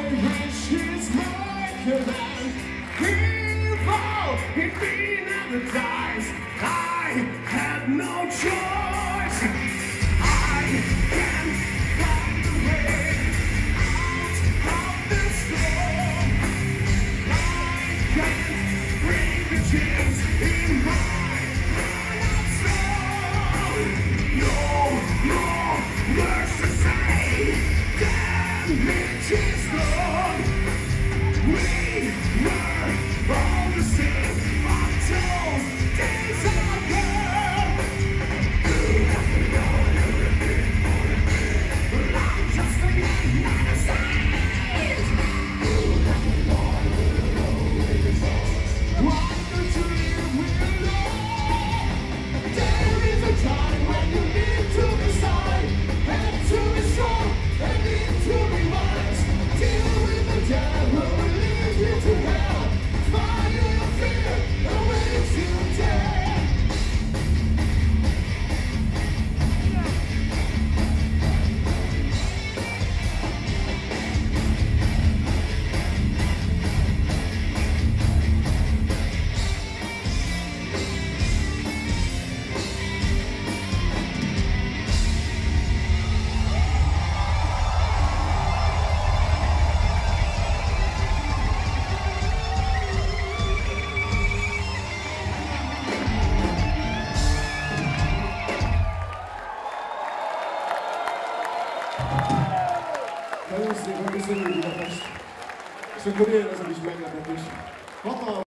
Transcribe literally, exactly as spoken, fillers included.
wish is mightier than evil. It be never dies. I have no choice. I can find a way out of this storm. I can't bring the tears in my heart soul. No, no mercy say, damage is done. We were all the same until days are gone. You have to know everything for a bit, but I'm just a man, not a saint. You have to know everything. Wonder to live with love. There is a time when you need to decide, and to be strong, and need to be wise. Deal with the devil and lead you to hell. Fire your fear and waves you dead. Nagyon szépen köszönjük, Budapest! És akkor jön ez a kis meglepetés. Hatalmas